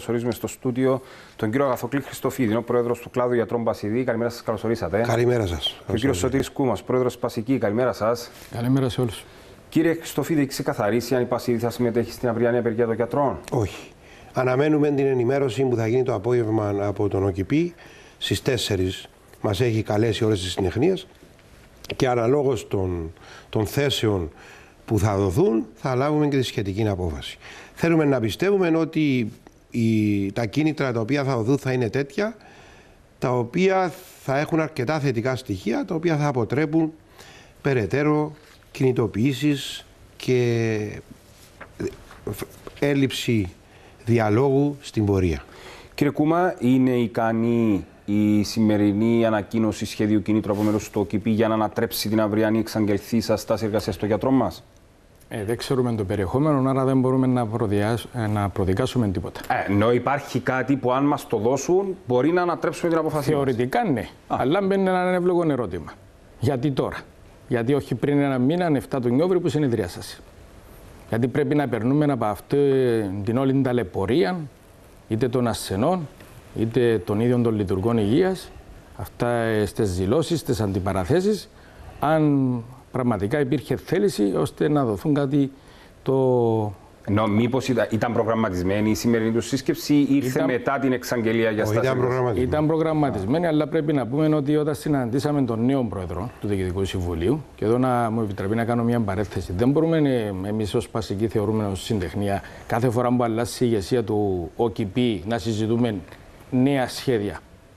Καλωσορίζουμε στο στούντιο τον κύριο Αγαθοκλή Χριστοφίδη, πρόεδρος του κλάδου γιατρών Πασιδή. Καλημέρα σας, καλώς ορίσατε. Καλημέρα σας. Και ο κύριος Σωτήρης Κούμας, πρόεδρος Πασική. Καλημέρα σας. Καλημέρα σε όλους. Κύριε Χριστοφίδη, έχει ξεκαθαρίσει αν η Πασίδη θα συμμετέχει στην αυριανή απεργία των γιατρών? Όχι. Αναμένουμε την ενημέρωση που θα γίνει το απόγευμα από τον ΟΚΙΠΗ. Στις 4 μας έχει καλέσει όλες τις συνεχνίες και αναλόγως των θέσεων που θα δοθούν θα λάβουμε και τη σχετική απόφαση. Θέλουμε να πιστεύουμε ότι τα κίνητρα τα οποία θα δοθούν θα είναι τέτοια, τα οποία θα έχουν αρκετά θετικά στοιχεία, τα οποία θα αποτρέπουν περαιτέρω κινητοποιήσεις και έλλειψη διαλόγου στην πορεία. Κύριε Κούμα, είναι ικανή η σημερινή ανακοίνωση σχεδίου κινήτρου από μέρους του ΟΚΙΠΗ για να ανατρέψει την αυριανή εξαγγελθήσα στάση εργασίας των γιατρών μας? Δεν ξέρουμε το περιεχόμενο, άρα δεν μπορούμε να προδικάσουμε τίποτα. Ενώ υπάρχει κάτι που αν μας το δώσουν μπορεί να ανατρέψουμε την αποφασή μας. Θεωρητικά ναι, αλλά μπαίνει ένα εύλογο ερώτημα. Γιατί τώρα? Γιατί όχι πριν ένα μήνα, 7 του Νιόβρη που συνεδριάσατε? Γιατί πρέπει να περνούμε από αυτή την όλη την ταλαιπωρία, είτε των ασθενών, είτε των ίδιων των λειτουργών υγείας, αυτά στις δηλώσεις, στις αντιπαραθέσεις, αν πραγματικά υπήρχε θέληση ώστε να δοθούν κάτι το... Μήπως ήταν προγραμματισμένη η σημερινή του σύσκεψη ή ήρθε μετά την εξαγγελία για στάση? Ήταν προγραμματισμένη, αλλά πρέπει να πούμε ότι όταν συναντήσαμε τον νέο πρόεδρο του Διοικητικού Συμβουλίου, και εδώ να μου επιτρέπει να κάνω μια παρένθεση, δεν μπορούμε εμείς ως Πασική, θεωρούμε ως συντεχνία, κάθε φορά που αλλάζει η ηγεσία του ΟΚΙΠΗ να συζητούμε νέα σχέδια.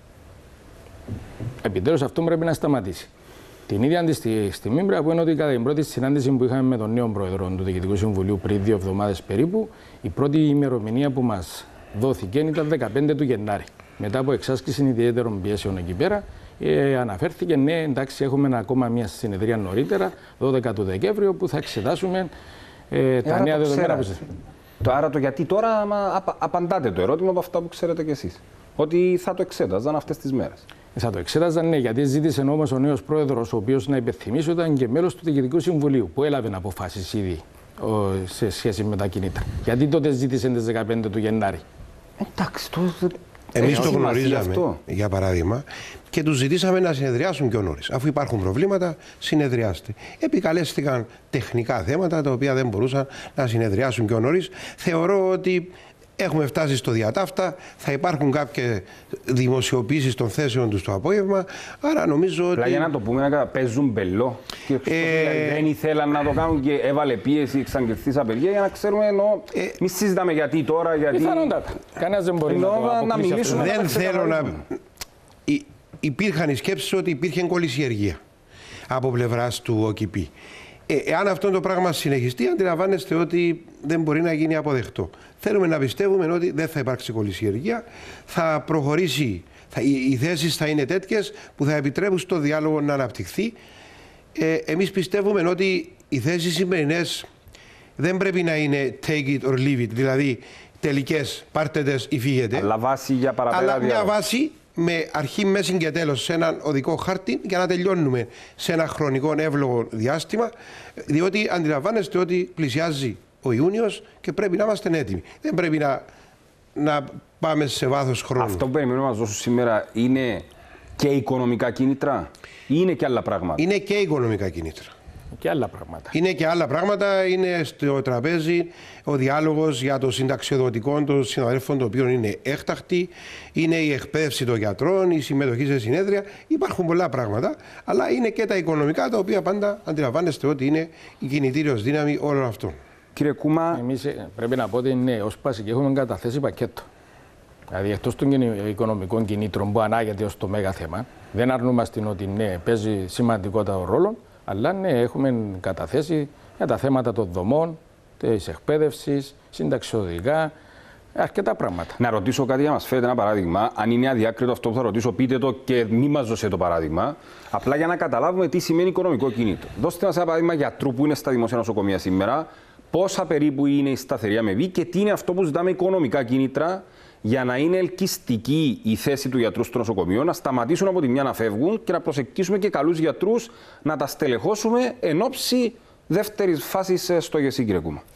Επιτέλους αυτό πρέπει να σταματήσει. Την ίδια τη στιγμή πρέπει να πούμε ότι κατά την πρώτη συνάντηση που είχαμε με τον νέο πρόεδρο του Διοικητικού Συμβουλίου πριν 2 εβδομάδες περίπου, η πρώτη ημερομηνία που μας δόθηκε ήταν 15 του Γενάρη. Μετά από εξάσκηση ιδιαίτερων πιέσεων εκεί πέρα, αναφέρθηκε ναι, εντάξει, έχουμε ακόμα μια συνεδρία νωρίτερα, 12 του Δεκέμβριο, που θα εξετάσουμε τα νέα δεδομένα. Άρα το γιατί τώρα απαντάτε το ερώτημα από αυτά που ξέρετε κι εσείς. Ότι θα το εξέταζαν αυτές τις μέρες. Θα το εξέταζαν, ναι, γιατί ζήτησε όμως ο νέος πρόεδρος, ο οποίος να υπενθυμίσω ήταν και μέλος του Διοικητικού Συμβουλίου, που έλαβε αποφάσεις ήδη σε σχέση με τα κινήτρα. Γιατί τότε ζήτησε τις 15 του Γενάρη? Εντάξει, εμείς το γνωρίζαμε, για παράδειγμα, και τους ζητήσαμε να συνεδριάσουν πιο νωρίς. Αφού υπάρχουν προβλήματα, συνεδριάστε. Επικαλέστηκαν τεχνικά θέματα τα οποία δεν μπορούσαν να συνεδριάσουν πιο νωρίς. Θεωρώ ότι έχουμε φτάσει στο διατάφτα, θα υπάρχουν κάποιες δημοσιοποιήσεις των θέσεων τους το απόγευμα, άρα νομίζω ότι... Για να το πούμε, παίζουν μπελό. Δεν ήθελαν να το κάνουν και έβαλε πίεση εξαγγελθής απεργία για να ξέρουμε, ενώ μη συζητάμε γιατί τώρα, γιατί... Πιθανότατα. Κανένας δεν μπορεί να μιλήσουμε. Δεν θέλω να... Υπήρχαν οι σκέψεις ότι υπήρχε κολυσιεργία από πλευράς του ΟΚΙΠΗ. Εάν αυτό το πράγμα συνεχιστεί, αντιλαμβάνεστε ότι δεν μπορεί να γίνει αποδεκτό. Θέλουμε να πιστεύουμε ότι δεν θα υπάρξει κολυσιεργία, θα προχωρήσει, οι θέσεις θα είναι τέτοιες που θα επιτρέπουν στο διάλογο να αναπτυχθεί. Εμείς πιστεύουμε ότι οι θέσεις σημερινές δεν πρέπει να είναι take it or leave it, δηλαδή τελικές, πάρτε τες ή φύγετε. Αλλά βάση για παραπέρα. Αλλά μια βάση με αρχή, μέση και τέλος σε έναν οδικό χάρτη για να τελειώνουμε σε ένα χρονικό εύλογο διάστημα, διότι αντιλαμβάνεστε ότι πλησιάζει ο Ιούνιος και πρέπει να είμαστε έτοιμοι. Δεν πρέπει να πάμε σε βάθος χρόνου. Αυτό που περιμένουμε να μας δώσουν σήμερα είναι και οικονομικά κίνητρα ή είναι και άλλα πράγματα? Είναι και οικονομικά κίνητρα. Και άλλα πράγματα. Είναι και άλλα πράγματα. Είναι στο τραπέζι ο διάλογος για το συνταξιοδοτικό των συναδέλφων, το οποίο είναι έκτακτη. Είναι η εκπαίδευση των γιατρών, η συμμετοχή σε συνέδρια. Υπάρχουν πολλά πράγματα. Αλλά είναι και τα οικονομικά, τα οποία πάντα αντιλαμβάνεστε ότι είναι η κινητήριος δύναμη όλων αυτών. Κύριε Κούμα, εμείς πρέπει να πω ότι ναι, ως Πασική έχουμε καταθέσει πακέτο. Δηλαδή, εκτός των οικονομικών κινήτρων που ανάγεται ως το μέγα θέμα, δεν αρνούμαστε ότι ναι, παίζει σημαντικότατο ρόλο. Αλλά ναι, έχουμε καταθέσει για τα θέματα των δομών, της εκπαίδευσης, συνταξιοδοτικά, αρκετά πράγματα. Να ρωτήσω κάτι για να μας φέρετε ένα παράδειγμα. Αν είναι αδιάκριτο αυτό που θα ρωτήσω, πείτε το και μη μας δώσετε το παράδειγμα. Απλά για να καταλάβουμε τι σημαίνει οικονομικό κίνητρο. Δώστε μας ένα παράδειγμα γιατρού που είναι στα δημοσία νοσοκομεία σήμερα, πόσα περίπου είναι η σταθερή αμοιβή και τι είναι αυτό που ζητάμε οικονομικά κίνητρα για να είναι ελκυστική η θέση του γιατρού στο νοσοκομείο, να σταματήσουν από τη μια να φεύγουν και να προσελκύσουμε και καλούς γιατρούς να τα στελεχώσουμε εν ώψη δεύτερης φάσης στο ΓΕΣΥ, κύριε Κούμα.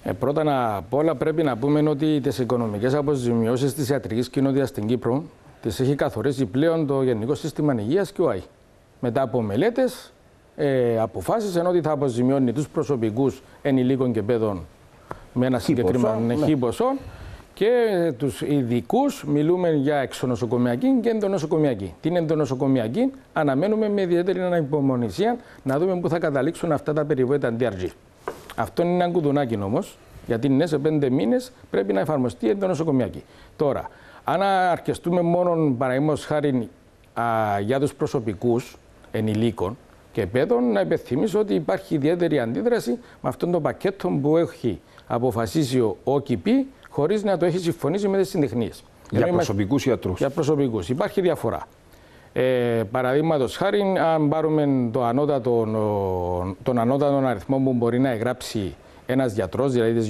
Πρώτα απ' όλα πρέπει να πούμε ότι τις οικονομικές αποζημιώσεις της ιατρικής κοινότητας στην Κύπρο τις έχει καθορίσει πλέον το Γενικό Σύστημα Υγείας και ο ΑΗ. Μετά από μελέτες αποφάσισαν ότι θα αποζημιώνει τους προσωπικούς ενηλίκων και παιδών με ένα συγκεκριμένο χ ποσό και τους ειδικούς μιλούμε για εξονοσοκομιακή και ενδονοσοκομιακή. Την ενδονοσοκομιακή αναμένουμε με ιδιαίτερη ανυπομονησία να δούμε πού θα καταλήξουν αυτά τα περιβόητα DRG. Αυτό είναι ένα κουδουνάκι όμως, γιατί ναι, σε 5 μήνες πρέπει να εφαρμοστεί η ενδονοσοκομιακή. Τώρα, αν αρκεστούμε μόνο παραδείγματος χάρη για τους προσωπικούς ενηλίκων και παιδών, να υπενθυμίσω ότι υπάρχει ιδιαίτερη αντίδραση με αυτόν το πακέτο που έχει αποφασίσει ο ΟΚΙΠΗ χωρίς να το έχει συμφωνήσει με τις συντεχνίες. Για προσωπικούς ιατρούς. Για προσωπικούς. Υπάρχει διαφορά. Παραδείγματος χάρη, αν πάρουμε τον ανώτατο αριθμό που μπορεί να εγγράψει ένας γιατρός, δηλαδή τις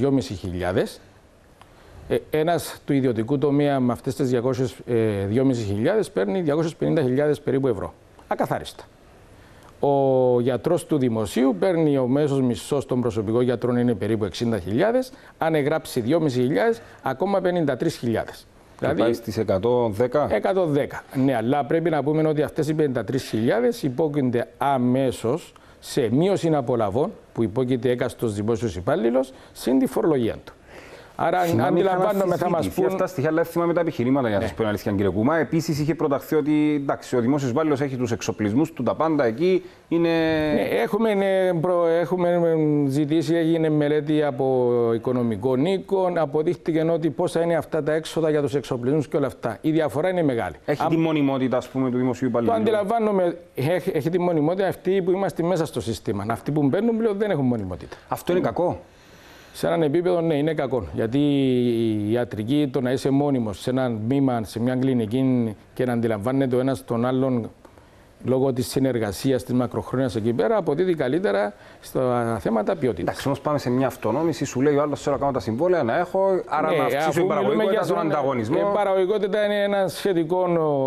2.500, ένας του ιδιωτικού τομέα με αυτές τις 2.500 παίρνει 250.000 περίπου ευρώ. Ακαθάριστα. Ο γιατρός του δημοσίου παίρνει, ο μέσος μισθός των προσωπικών γιατρών είναι περίπου 60.000, αν εγγράψει 2.500 ακόμα 53.000. Δηλαδή πάει στις 110. 110. Ναι, αλλά πρέπει να πούμε ότι αυτές οι 53.000 υπόκεινται αμέσως σε μείωση απολαβών που υπόκειται έκαστος δημόσιος υπάλληλος συν τη φορολογία του. Άρα, αντιλαμβάνομαι, θα μας πούν. Αυτά τα στοιχεία, αλλά θυμάμαι τα επιχειρήματα για να σας πω την αλήθεια, κύριε Κούμα. Επίσης, είχε προταχθεί ότι εντάξει, ο δημόσιος υπάλληλος έχει τους εξοπλισμούς του, τα πάντα εκεί είναι. Ναι, έχουμε ζητήσει, έγινε μελέτη από οικονομικών οίκων. Αποδείχτηκε ότι πόσα είναι αυτά τα έξοδα για τους εξοπλισμούς και όλα αυτά. Η διαφορά είναι μεγάλη. Έχει τη μονιμότητα, ας πούμε, του δημοσίου υπαλλήλου. Το αντιλαμβάνομαι, έχει τη μονιμότητα αυτοί που είμαστε μέσα στο σύστημα. Αυτοί που μπαίνουν πλέον δεν έχουν μονιμότητα. Αυτό είναι κακό. Σε έναν επίπεδο, ναι, είναι κακό. Γιατί η ιατρική, το να είσαι μόνιμος σε ένα τμήμα, σε μια κλινική και να αντιλαμβάνεται ο ένας τον άλλον λόγω της συνεργασίας της μακροχρόνιας εκεί πέρα, αποδίδει καλύτερα στα θέματα ποιότητας. Εντάξει, όμως πάμε σε μια αυτονόμηση, σου λέει ο άλλος θέλω να κάνω τα συμβόλαια, να έχω, άρα ναι, να αυξήσω την παραγωγικότητα, τον ανταγωνισμό. Η παραγωγικότητα είναι ένα σχετικό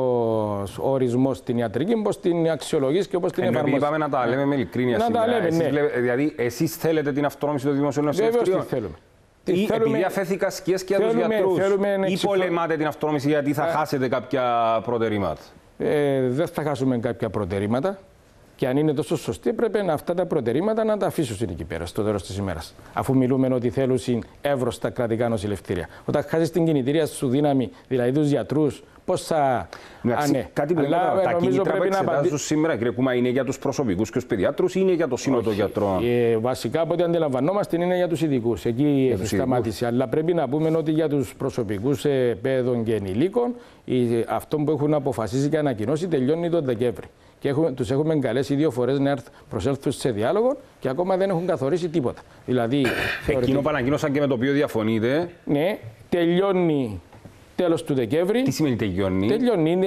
ορισμό στην ιατρική, πώς την αξιολογείς και πώς την εφαρμόζεις. Είπαμε να τα λέμε με ειλικρίνεια σήμερα. Δηλαδή, εσείς θέλετε την αυτονόμηση των δημοσίων ελευθεριών. Βεβαίως τη θέλουμε. Ή επειδή αφέθηκαν σκιές και για τους γιατρούς, ή πολεμάτε την αυτονόμηση γιατί θα χάσετε κάποια προτερήματα. Δεν θα χάσουμε κάποια προτερήματα και αν είναι τόσο σωστή πρέπει αυτά τα προτερήματα να τα αφήσουν εκεί πέρα στο τέλος της ημέρας. Αφού μιλούμε ότι θέλουν εύρωστα κρατικά νοσηλευτήρια. Όταν χάσεις την κινητήρια σου δύναμη, δηλαδή τους γιατρούς, πώς θα. Κάτι που τα κίνητρα που εξετάζουν σήμερα, κύριε Κούμα, είναι για τους προσωπικούς και τους παιδιάτρους ή είναι για το σύνολο των γιατρών? Βασικά από ό,τι αντιλαμβανόμαστε είναι για τους ειδικούς. Εκεί σταμάτησε. Αλλά πρέπει να πούμε ότι για τους προσωπικούς παιδών και ενηλίκων, αυτό που έχουν αποφασίσει και ανακοινώσει τελειώνει τον Δεκέμβρη. Και τους έχουμε καλέσει 2 φορές να προσέλθουν σε διάλογο και ακόμα δεν έχουν καθορίσει τίποτα. Δηλαδή, εκείνο που ανακοίνωσαν και με το οποίο διαφωνείτε. Ναι, τελειώνει τέλος του Δεκέμβρη. Τι σημαίνει τελειώνει? Τελειώνει,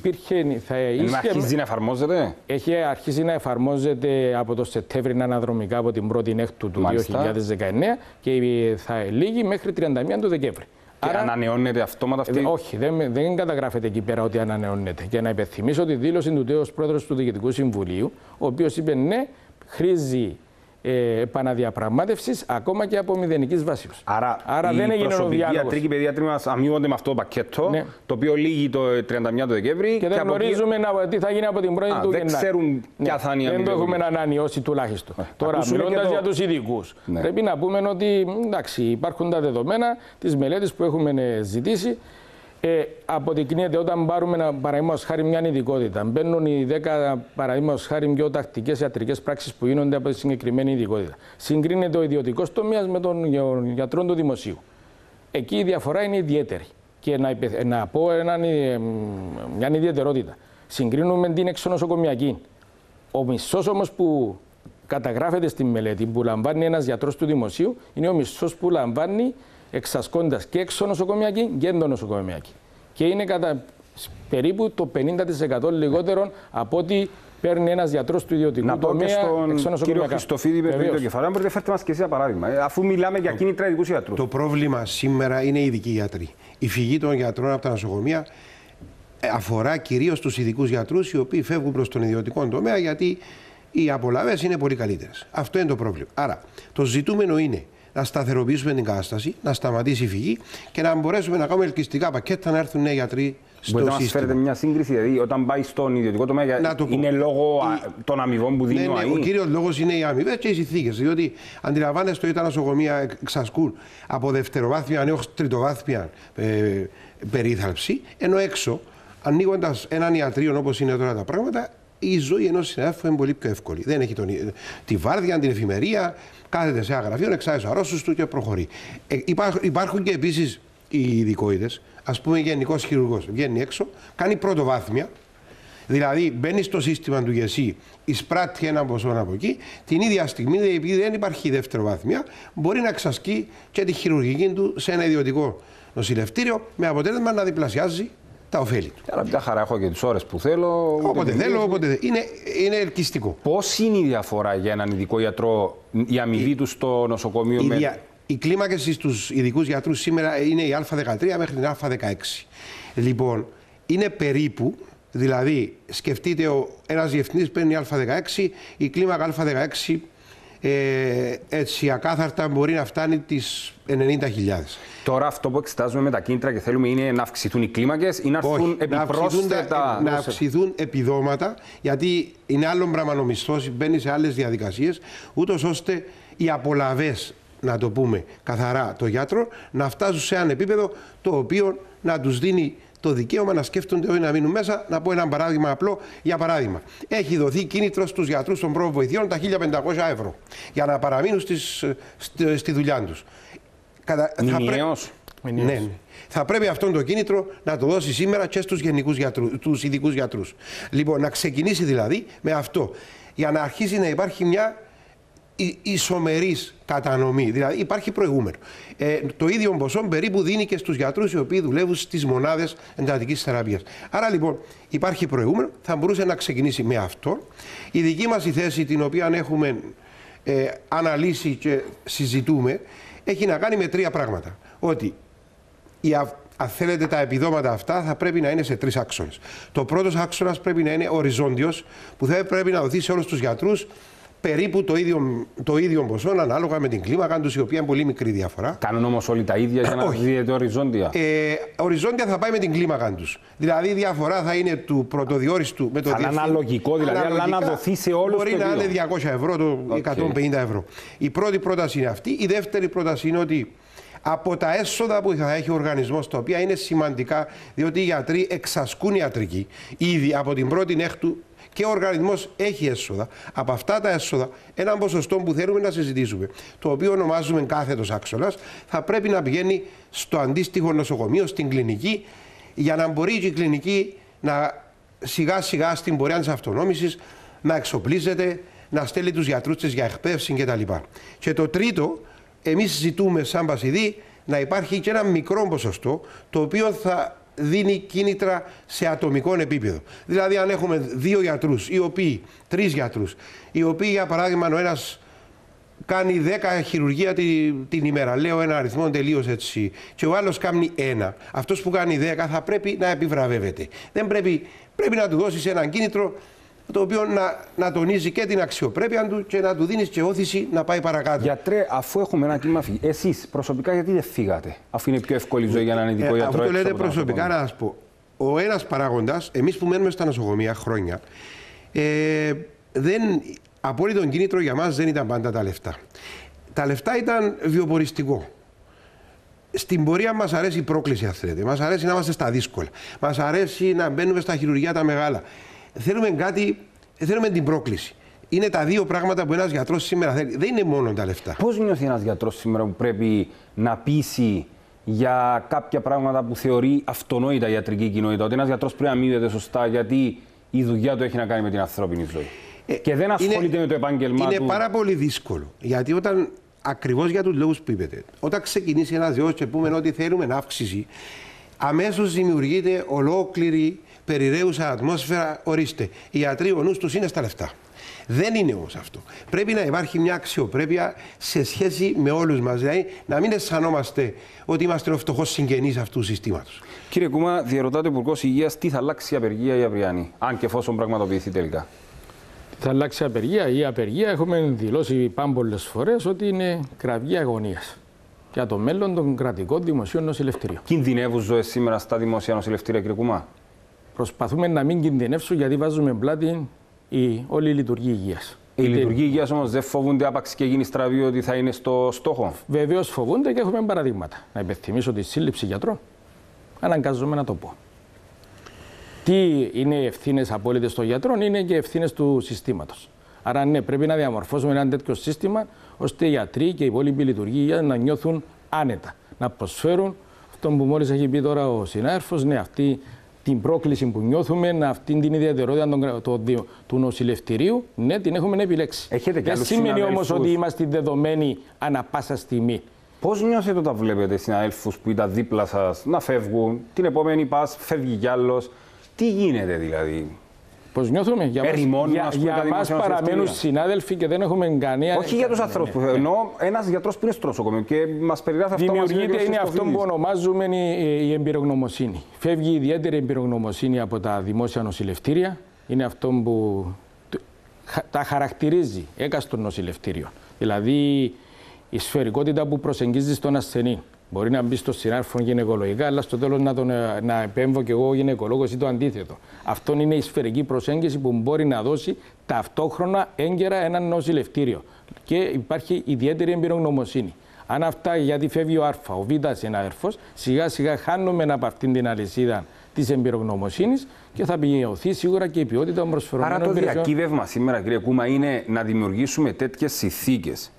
αρχίζει να εφαρμόζεται. Έχει αρχίσει να εφαρμόζεται από το Σεπτέμβρη αναδρομικά από την 1η Έκτου του 2019 και θα λύγει μέχρι 31 του Δεκέμβρη. Και άρα, ανανεώνεται αυτόματα αυτή? Όχι, δεν καταγράφεται εκεί πέρα ότι ανανεώνεται. Και να υπενθυμίσω τη δήλωση του τέος πρόεδρος του Διοικητικού Συμβουλίου, ο οποίος είπε ναι, χρήζει επαναδιαπραγμάτευσης ακόμα και από μηδενικής βάσης. Άρα δεν έγινε ο διάλογος. Οι ιατρικοί παιδιάτροι μας αμείβονται με αυτό το πακέτο, ναι, το οποίο λύγει το 31 του Δεκέμβρη. Και δεν γνωρίζουμε τι θα γίνει από την 1η του Γενάρη. Δεν ξέρουν ποια θα είναι η αμοιβή. Δεν το έχουμε ανανεώσει τουλάχιστον. Τώρα, μιλώντας για τους ειδικούς, πρέπει να πούμε ότι εντάξει, υπάρχουν τα δεδομένα, τις μελέτες που έχουμε ζητήσει. Αποδεικνύεται όταν πάρουμε παραδείγματος χάρη μια ειδικότητα. Μπαίνουν οι 10 παραδείγματος χάρη πιο τακτικές ιατρικές πράξεις που γίνονται από τη συγκεκριμένη ειδικότητα. Συγκρίνεται ο ιδιωτικός τομέας με τον γιατρό του δημοσίου. Εκεί η διαφορά είναι ιδιαίτερη. Και να πω μια ιδιαιτερότητα. Συγκρίνουμε την εξονοσοκομιακή. Ο μισθός όμως που καταγράφεται στη μελέτη που λαμβάνει ένας γιατρός του δημοσίου είναι ο μισθός που λαμβάνει εξασκώντας και εξονοσοκομιακή και ενδονοσοκομιακή. Και είναι κατά περίπου το 50% λιγότερο από ό,τι παίρνει ένας γιατρός του ιδιωτικού τομέα εξονοσοκομιακά. Να πω και στον κύριο Χριστοφίδη με το κεφαλαίο, μπορείτε φέρτε μας και εσείς ένα παράδειγμα. Αφού μιλάμε για κίνητρα ειδικούς γιατρούς. Το πρόβλημα σήμερα είναι οι ειδικοί γιατροί. Η φυγή των γιατρών από τα νοσοκομεία αφορά κυρίως τους ειδικούς γιατρούς, οι οποίοι φεύγουν προς τον ιδιωτικό τομέα γιατί οι απολαβές είναι πολύ καλύτερες. Αυτό είναι το πρόβλημα. Άρα, το ζητούμενο είναι να σταθεροποιήσουμε την κατάσταση, να σταματήσει η φυγή και να μπορέσουμε να κάνουμε ελκυστικά πακέτα να έρθουν νέοι γιατροί στο σύστημα. Μπορείτε να μας σύστημα. φέρετε μια σύγκριση, δηλαδή όταν πάει στον ιδιωτικό τομέα, είναι λόγω των αμοιβών που δίνει ο ΑΕ? Ο κύριος λόγος είναι οι αμοιβές και οι συνθήκες. Διότι αντιλαμβάνεστε ότι τα νοσοκομεία εξασκούν από δευτεροβάθμια έως τριτοβάθμια περίθαλψη, ενώ έξω, ανοίγοντας έναν ιατρείο όπως είναι τώρα τα πράγματα, η ζωή ενός συναδέλφου είναι πολύ πιο εύκολη. Δεν έχει τη βάρδια, την εφημερία, κάθεται σε ένα γραφείο, εξάγει τους αρρώστους του και προχωρεί. Υπάρχουν και επίσης οι ειδικότητες. Ας πούμε, γενικός χειρουργός βγαίνει έξω, κάνει πρωτοβάθμια, δηλαδή μπαίνει στο σύστημα του ΓΕΣΥ, εισπράττει ένα ποσό από εκεί, την ίδια στιγμή, επειδή δεν υπάρχει δευτεροβάθμια, μπορεί να εξασκεί και τη χειρουργική του σε ένα ιδιωτικό νοσηλευτήριο, με αποτέλεσμα να διπλασιάζει τα ωφέλη του. Αλλά μια χαρά έχω και τις ώρες που θέλω. Όποτε θέλω, όποτε θέλω. Είναι ελκυστικό. Πώς είναι η διαφορά για έναν ειδικό γιατρό, η αμοιβή του στο νοσοκομείο? Οι κλίμακες στους ειδικούς γιατρούς σήμερα είναι η Α13 μέχρι την Α16. Λοιπόν, είναι περίπου, δηλαδή σκεφτείτε ένας διευθυντής παίρνει Α16, η κλίμακα Α16 έτσι ακάθαρτα μπορεί να φτάνει τις 90.000. Τώρα αυτό που εξετάζουμε με τα κίνητρα και θέλουμε είναι να αυξηθούν οι κλίμακες ή να έρθουν επιπρόσθετα? Να αυξηθούν επιδόματα, γιατί είναι άλλο πράγμα ο μισθός, μπαίνει σε άλλες διαδικασίες, ούτως ώστε οι απολαβές, να το πούμε καθαρά, το γιατρό να φτάσουν σε ένα επίπεδο το οποίο να τους δίνει το δικαίωμα να σκέφτονται όχι να μείνουν μέσα. Να πω ένα παράδειγμα απλό. Για παράδειγμα, έχει δοθεί κίνητρο στους γιατρούς των πρώτων βοηθειών τα 1.500 ευρώ για να παραμείνουν στη δουλειά τους. Μηνιαίως. Ναι. Θα πρέπει αυτό το κίνητρο να το δώσει σήμερα και στους τους ειδικούς γιατρούς. Λοιπόν, να ξεκινήσει δηλαδή με αυτό, για να αρχίσει να υπάρχει μια ισομερής κατανομή. Δηλαδή υπάρχει προηγούμενο. Το ίδιο ποσό περίπου δίνει και στους γιατρούς οι οποίοι δουλεύουν στις μονάδες εντατικής θεραπείας. Άρα λοιπόν υπάρχει προηγούμενο, θα μπορούσε να ξεκινήσει με αυτό. Η δική μας η θέση, την οποία έχουμε αναλύσει και συζητούμε, έχει να κάνει με τρία πράγματα. Ότι αν θέλετε τα επιδόματα αυτά θα πρέπει να είναι σε τρεις άξονες. Το πρώτος άξονας πρέπει να είναι οριζόντιος, που θα πρέπει να δοθεί σε όλους τους γιατρούς περίπου το ίδιο ποσό, ανάλογα με την κλίμακα τους, η οποία είναι πολύ μικρή διαφορά. Κάνουν όμως όλοι τα ίδια για να δίδεται οριζόντια? Οριζόντια θα πάει με την κλίμακα τους. Δηλαδή η διαφορά θα είναι του πρωτοδιόριστου με το διευθυντή. Αναλογικό δηλαδή, αλλά να δοθεί σε όλους. Μπορεί να είναι 200 ευρώ, το 150 ευρώ. Η πρώτη πρόταση είναι αυτή. Η δεύτερη πρόταση είναι ότι από τα έσοδα που θα έχει ο οργανισμός, τα οποία είναι σημαντικά, διότι οι γιατροί εξασκούν ιατρική ήδη από την πρώτη έκτου και ο οργανισμός έχει έσοδα. Από αυτά τα έσοδα, έναν ποσοστό που θέλουμε να συζητήσουμε, το οποίο ονομάζουμε κάθετος άξονας, θα πρέπει να πηγαίνει στο αντίστοιχο νοσοκομείο, στην κλινική, για να μπορεί η κλινική να σιγά σιγά στην πορεία της αυτονόμησης να εξοπλίζεται, να στέλνει τους γιατρούς της για εκπαίδευση κτλ. Και το τρίτο, εμείς ζητούμε σαν Πασιδί να υπάρχει και ένα μικρό ποσοστό, το οποίο θα δίνει κίνητρα σε ατομικό επίπεδο. Δηλαδή, αν έχουμε τρεις γιατρούς, οι οποίοι, για παράδειγμα, ο ένας κάνει 10 χειρουργία την ημέρα, λέω ένα αριθμό τελείως έτσι, και ο άλλος κάνει 1, αυτός που κάνει 10 θα πρέπει να επιβραβεύεται. Δεν πρέπει να του δώσεις έναν κίνητρο, το οποίο να τονίζει και την αξιοπρέπεια του και να του δίνεις και όθηση να πάει παρακάτω. Γιατρέ, αφού έχουμε ένα κλίμα φύγη, εσείς προσωπικά γιατί δεν φύγατε, αφού είναι πιο εύκολη ζωή για έναν ειδικό γιατρό? Αυτό το λέτε προσωπικά, να σας πω. Ο ένας παράγοντας, εμείς που μένουμε στα νοσοκομεία χρόνια, απόλυτο κίνητρο για μας δεν ήταν πάντα τα λεφτά. Τα λεφτά ήταν βιοποριστικό. Στην πορεία μας αρέσει η πρόκληση, αν θέλετε. Μας αρέσει να είμαστε στα δύσκολα. Μας αρέσει να μπαίνουμε στα χειρουργεία τα μεγάλα. Θέλουμε κάτι, θέλουμε την πρόκληση. Είναι τα δύο πράγματα που ένας γιατρός σήμερα θέλει. Δεν είναι μόνο τα λεφτά. Πώς νιώθει ένας γιατρός σήμερα που πρέπει να πείσει για κάποια πράγματα που θεωρεί αυτονόητα η ιατρική κοινότητα? Ότι ένας γιατρός πρέπει να αμείβεται σωστά, γιατί η δουλειά του έχει να κάνει με την ανθρώπινη ζωή. Και δεν ασχολείται με το επάγγελμά του. Είναι πάρα πολύ δύσκολο. Γιατί ακριβώς για τους λόγους που είπετε, όταν ξεκινήσει ένας ιός και πούμε ότι θέλουμε αύξηση, αμέσως δημιουργείται ολόκληρη περιραίουσα ατμόσφαιρα. Ορίστε, οι ιατροί ο νους τους είναι στα λεφτά. Δεν είναι όμως αυτό. Πρέπει να υπάρχει μια αξιοπρέπεια σε σχέση με όλους μας. Δηλαδή, να μην αισθανόμαστε ότι είμαστε ο φτωχός συγγενής αυτού του συστήματος. Κύριε Κούμα, διαρωτάται ο Υπουργός Υγείας τι θα αλλάξει η απεργία η αυριανή, αν και εφόσον πραγματοποιηθεί τελικά. Θα αλλάξει απεργία. Η απεργία έχουμε δηλώσει πάμπολες φορές ότι είναι κραυγή αγωνίας για το μέλλον των κρατικών δημοσίων νοσηλευτηρίων. Κινδυνεύουν ζωές σήμερα στα δημόσια νοσηλευτήρια, κύριε Κουμά? Προσπαθούμε να μην κινδυνεύσουν γιατί βάζουμε πλάτη όλη η λειτουργία υγείας. Οι λειτουργοί υγείας όμως δεν φοβούνται άπαξ και γίνει στραβή ότι θα είναι στο στόχο? Βεβαίως φοβούνται και έχουμε παραδείγματα. Να υπενθυμίσω τη σύλληψη γιατρών. Αναγκάζομαι να το πω. Τι είναι οι ευθύνες απόλυτες των γιατρών, είναι και ευθύνες του συστήματος. Άρα, ναι, πρέπει να διαμορφώσουμε ένα τέτοιο σύστημα ώστε οι γιατροί και οι υπόλοιποι λειτουργοί υγείας να νιώθουν άνετα. Να προσφέρουν αυτό που μόλις έχει πει τώρα ο συνάδελφος, ναι, αυτή την πρόκληση που νιώθουμε, αυτή την ιδιαιτερότητα του νοσηλευτηρίου, ναι, την έχουμε επιλέξει. Δεν σημαίνει όμως ότι είμαστε δεδομένοι ανά πάσα στιγμή. Πώς νιώθετε όταν βλέπετε συναδέλφους που ήταν δίπλα σας να φεύγουν, την επόμενη πας φεύγει κι άλλος? Τι γίνεται δηλαδή? Πώς νιώθουμε? Για μας παραμένουν συνάδελφοι και δεν έχουμε κανένα. Όχι για τους ανθρώπους που εννοώ, ένας γιατρός που είναι στο νοσοκομείο και μας περιγράφει αυτό. Δημιουργείται, είναι αυτό που ονομάζουμε η εμπειρογνωμοσύνη. Φεύγει ιδιαίτερη εμπειρογνωμοσύνη από τα δημόσια νοσηλευτήρια. Είναι αυτό που τα χαρακτηρίζει έκαστον νοσηλευτήριο. Δηλαδή η σφαιρικότητα που προσεγγίζει στον ασθενή. Μπορεί να μπει στο συνάρφο γυναικολογικά, αλλά στο τέλος να επέμβω κι εγώ γυναικολόγος ή το αντίθετο. Αυτό είναι η σφαιρική προσέγγιση που μπορεί να δώσει ταυτόχρονα έγκαιρα ένα νοσηλευτήριο. Και υπάρχει ιδιαίτερη εμπειρογνωμοσύνη. Αν αυτά, γιατί φεύγει ο Α, ο Β συνάδελφος, σιγά σιγά χάνουμε από αυτήν την αλυσίδα της εμπειρογνωμοσύνης και θα πηγαιωθεί σίγουρα και η ποιότητα των προσφερόμενων υπηρεσιών. Άρα το διακύβευμα σήμερα, κύριε Κούμα, είναι να δημιουργήσουμε τέτοιες συνθήκες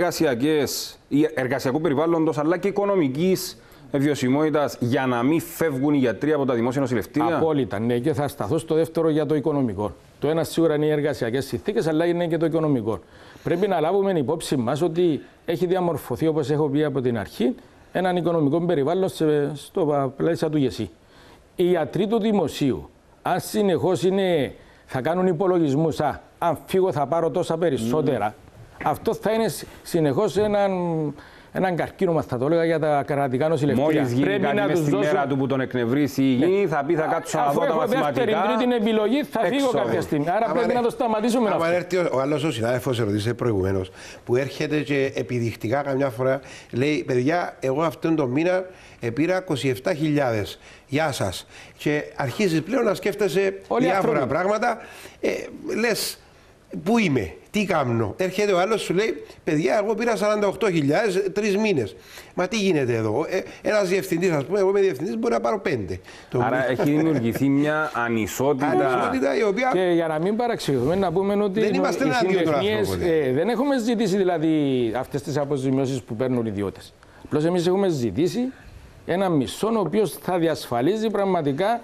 εργασιακού περιβάλλοντος αλλά και οικονομικής βιωσιμότητας για να μην φεύγουν οι γιατροί από τα δημόσια νοσηλευτήρια? Απόλυτα, ναι, και θα σταθώ στο δεύτερο για το οικονομικό. Το ένα σίγουρα είναι οι εργασιακές συνθήκες, αλλά είναι και το οικονομικό. Πρέπει να λάβουμε υπόψη μας ότι έχει διαμορφωθεί, όπως έχω πει από την αρχή, έναν οικονομικό περιβάλλον στο πλαίσιο του ΓΕΣΥ. Οι γιατροί του δημοσίου, αν συνεχώς θα κάνουν υπολογισμούς, αν φύγω θα πάρω τόσα περισσότερα. Αυτό θα είναι συνεχώς έναν καρκίνο, θα το έλεγα, για τα κρατικά νοσηλευτήρια. Μόλις γίνει κάτι μες στη μέρα του που τον εκνευρίσει η υγιή, θα πει θα κάτσω να δω τα μαθηματικά. Αφού έχω δεύτερη επιλογή, θα φύγω κάποια στιγμή. Άρα πρέπει να το σταματήσουμε. Αν έρθει ο άλλος ο συνάδελφος, ρωτήσε προηγουμένως, που έρχεται και επιδεικτικά καμιά φορά λέει: παιδιά, εγώ αυτόν τον μήνα πήρα 27.000. Γεια σας. Και αρχίζεις πλέον να σκέφτεσαι διάφορα πράγματα. Λες, πού είμαι, τι κάνω? Έρχεται ο άλλος, σου λέει: παιδιά, εγώ πήρα 48.000 3 μήνες. Μα τι γίνεται εδώ? Ένας διευθυντής, ας πούμε, εγώ είμαι διευθυντής, μπορεί να πάρω 5. Άρα έχει δημιουργηθεί μια ανισότητα. Η οποία... Και για να μην παραξηγηθούμε, να πούμε ότι δεν είμαστε οι συντεχνίες δεν έχουμε ζητήσει δηλαδή αυτές τις αποζημιώσεις που παίρνουν οι ιδιώτες. Απλώς εμείς έχουμε ζητήσει ένα μισθό ο οποίος θα διασφαλίζει πραγματικά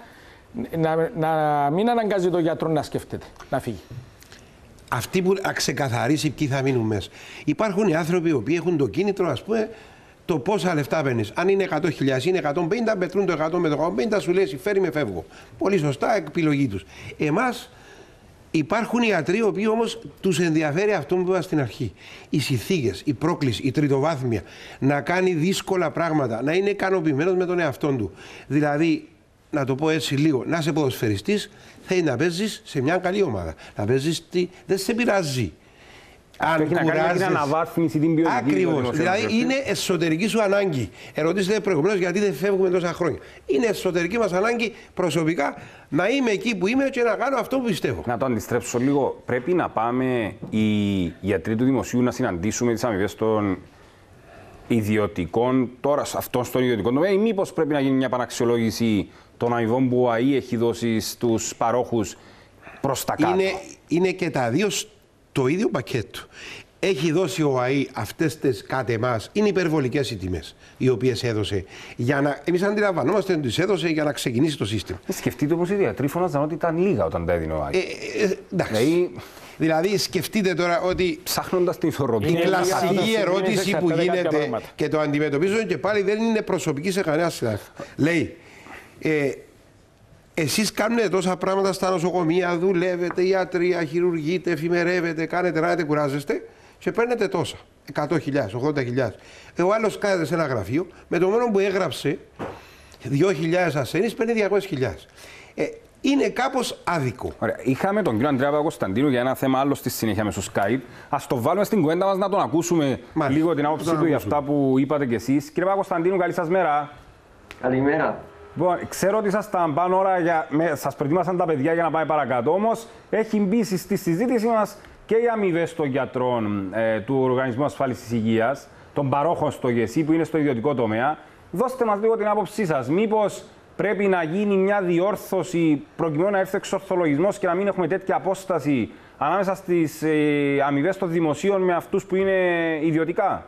να μην αναγκάζει τον γιατρό να σκέφτεται, να φύγει. Αυτοί που να ξεκαθαρίσει ποιοι θα μείνουν μέσα. Υπάρχουν οι άνθρωποι οι οποίοι έχουν το κίνητρο, ας πούμε, το πόσα λεφτά παίρνεις. Αν είναι 100.000, είναι 150, μετρούν το 100 με το 150, σου λέει συμφέρει με φεύγω. Πολύ σωστά, επιλογή τους. Εμάς υπάρχουν οι ιατροί, οι οποίοι όμως τους ενδιαφέρει αυτό που είπα στην αρχή. Οι συνθήκες, η πρόκληση, η τριτοβάθμια, να κάνει δύσκολα πράγματα, να είναι ικανοποιημένος με τον εαυτό του. Δηλαδή, να το πω έτσι λίγο, να είσαι ποδοσφαιριστής, θέλει να παίζεις σε μια καλή ομάδα. Να παίζεις, δεν σε πειράζει. Αν έχει να κάνει με την αναβάθμιση, την ποιοτική. Ακριβώς. Δηλαδή είναι εσωτερική σου ανάγκη. Ερωτήσατε προηγουμένως γιατί δεν φεύγουμε τόσα χρόνια. Είναι εσωτερική μας ανάγκη προσωπικά να είμαι εκεί που είμαι και να κάνω αυτό που πιστεύω. Να το αντιστρέψω λίγο. Πρέπει να πάμε οι γιατροί του δημοσίου να συναντήσουμε τις αμοιβές των ιδιωτικών, τώρα αυτών στον ιδιωτικό τομέα, ή μήπως πρέπει να γίνει μια επαναξιολόγηση των αμοιβών που ο ΑΗ έχει δώσει στους παρόχους προς τα κάτω? Είναι και τα δύο το ίδιο πακέτο. Έχει δώσει ο ΑΗ αυτές τις κάτι εμάς, είναι υπερβολικές οι τιμές οι οποίες έδωσε. Εμείς αντιλαμβανόμαστε ότι τις έδωσε για να ξεκινήσει το σύστημα. Σκεφτείτε όμως οι γιατροί φώναζαν ότι ήταν λίγα όταν τα έδινε ο ΑΗ. Εντάξει. Δηλαδή σκεφτείτε τώρα ότι ψάχνοντας την ισορροπία. Η κλασική ερώτηση που γίνεται και το αντιμετωπίζουν και πάλι δεν είναι προσωπική σε κανένα συνάδελφο. Λέει, εσείς κάνετε τόσα πράγματα στα νοσοκομεία, δουλεύετε, ιατρία, χειρουργείτε, εφημερεύετε, κάνετε, ράνετε, κουράζεστε και παίρνετε τόσα. 100.000, 80.000. Ο άλλος κάθεται σε ένα γραφείο, με το μόνο που έγραψε 2.000 ασθενείς παίρνει 200.000. είναι κάπως άδικο. Ωραία. Είχαμε τον κύριο Ανδρέα Παπακοσταντίνου για ένα θέμα άλλο στη συνέχεια με στο Skype. Ας το βάλουμε στην κουβέντα μας να τον ακούσουμε λίγο την άποψή του για αυτά που είπατε κι εσείς. Κύριε Παπακοσταντίνου, καλή σας μέρα. Καλημέρα. Λοιπόν, ξέρω ότι ήσασταν πάνω ώρα, σας προετοίμασαν τα παιδιά για να πάμε παρακάτω. Όμως, έχει μπει στη συζήτηση μας και οι αμοιβές των γιατρών του Οργανισμού Ασφάλισης Υγείας, των παρόχων στο ΓΕΣΥ που είναι στο ιδιωτικό τομέα. Δώστε μας λίγο την άποψή σας. Μήπως πρέπει να γίνει μια διόρθωση προκειμένου να έρθει εξορθολογισμός και να μην έχουμε τέτοια απόσταση ανάμεσα στις αμοιβές των δημοσίων με αυτούς που είναι ιδιωτικά?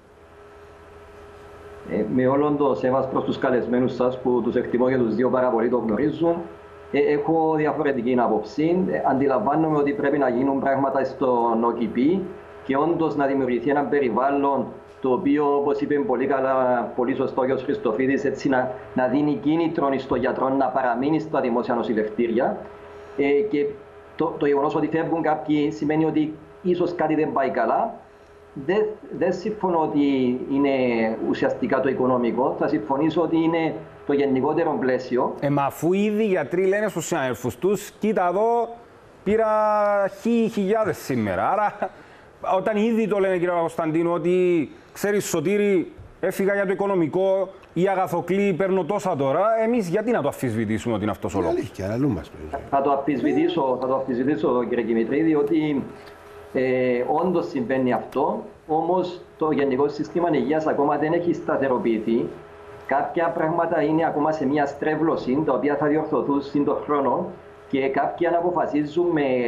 Με όλον το σέβας προς τους καλεσμένους σας που τους εκτιμώ και τους δύο πάρα πολύ το γνωρίζουν, έχω διαφορετική άποψη. Αντιλαμβάνομαι ότι πρέπει να γίνουν πράγματα στον ΟΚΙΠΗ και όντως να δημιουργηθεί ένα περιβάλλον το οποίο, όπως είπε πολύ καλά, πολύ σωστό ο κ. Χριστοφίδης, έτσι να δίνει κίνητρο στο γιατρό να παραμείνει στα δημόσια νοσηλευτήρια. Και το γεγονός ότι φεύγουν κάποιοι σημαίνει ότι ίσως κάτι δεν πάει καλά. Δεν συμφωνώ ότι είναι ουσιαστικά το οικονομικό. Θα συμφωνήσω ότι είναι το γενικότερο πλαίσιο. Μα αφού ήδη οι γιατροί λένε στους συναδέλφους τους, κοίτα εδώ, πήρα χιλιάδες σήμερα. Άρα, όταν ήδη το λένε, κύριε Παπακοσταντίνου, ότι ξέρεις Σωτήρη, έφυγα για το οικονομικό ή Αγαθοκλή, παίρνω τόσα τώρα, εμείς γιατί να το αμφισβητήσουμε ότι είναι αυτός ο λόγος? Θα το αμφισβητήσω, κύριε Δημητρίδη, ότι όντως συμβαίνει αυτό, όμως το Γενικό Σύστημα Υγείας ακόμα δεν έχει σταθεροποιηθεί. Κάποια πράγματα είναι ακόμα σε μια στρέβλωση, τα οποία θα διορθωθούν στην τον χρόνο και κάποιοι αν αποφασίζουν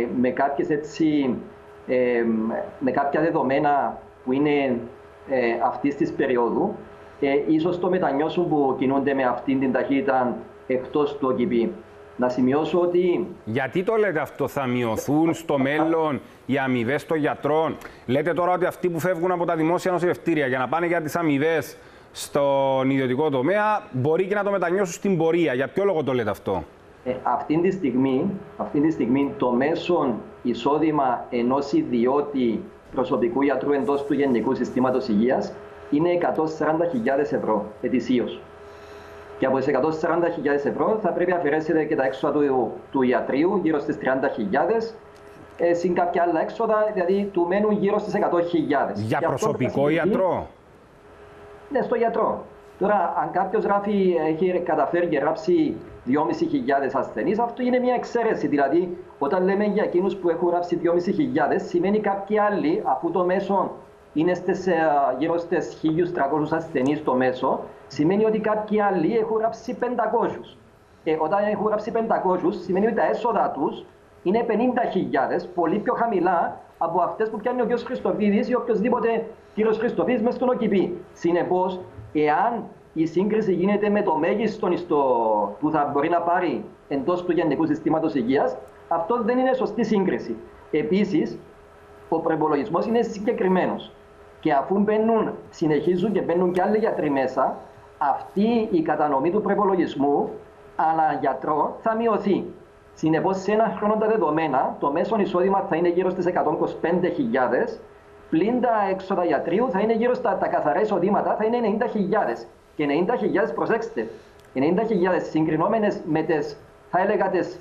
με κάποια δεδομένα που είναι αυτής της περίοδου, ίσως το μετανιώσουν που κινούνται με αυτήν την ταχύτητα εκτός του ΟΚΙΠΗ. Να σημειώσω ότι... Γιατί το λέτε αυτό, θα μειωθούν στο μέλλον οι αμοιβές των γιατρών? Λέτε τώρα ότι αυτοί που φεύγουν από τα δημόσια νοσηλευτήρια για να πάνε για τις αμοιβές στον ιδιωτικό τομέα μπορεί και να το μετανιώσουν στην πορεία. Για ποιο λόγο το λέτε αυτό? Αυτή τη στιγμή το μέσον εισόδημα ενός ιδιώτη προσωπικού γιατρού εντός του Γενικού Συστήματος Υγείας είναι 140.000 ευρώ ετησίως. Και από τις 140.000 ευρώ θα πρέπει να αφαιρέσετε και τα έξοδα του ιατρίου, γύρω στις 30.000, συν κάποια άλλα έξοδα, δηλαδή του μένουν γύρω στις 100.000. Για προσωπικό ιατρό? Ναι, στο γιατρό. Τώρα, αν κάποιος έχει καταφέρει και γράψει 2.500 ασθενείς, αυτό είναι μια εξαίρεση. Δηλαδή, όταν λέμε για εκείνους που έχουν γράψει 2.500, σημαίνει κάποιοι άλλοι, αφού το μέσο είναι γύρω στις 1.300 ασθενείς το μέσο, σημαίνει ότι κάποιοι άλλοι έχουν γράψει 500. Όταν έχουν γράψει 500, σημαίνει ότι τα έσοδα τους είναι 50.000, πολύ πιο χαμηλά από αυτές που πιάνει ο κ. Χριστοφίδης ή οποιοδήποτε κ. Χριστοφίδης μες στον ΟΚΙΠΗ. Συνεπώς, εάν η σύγκριση γίνεται με το μέγιστο που θα μπορεί να πάρει εντός του Γενικού Συστήματος Υγείας, αυτό δεν είναι σωστή σύγκριση. Επίσης, ο προϋπολογισμός είναι συγκεκριμένος. Και αφού συνεχίζουν και μπαίνουν και άλλοι γιατροί μέσα, αυτή η κατανομή του προϋπολογισμού ανά γιατρό θα μειωθεί. Συνεπώς, σε ένα χρόνο τα δεδομένα, το μέσο εισόδημα θα είναι γύρω στις 125.000, πλην τα έξοδα γιατρίου θα είναι γύρω στα καθαρά εισοδήματα, θα είναι 90.000. Και 90.000, προσέξτε, 90.000 συγκρινόμενες με τις, θα έλεγα, τις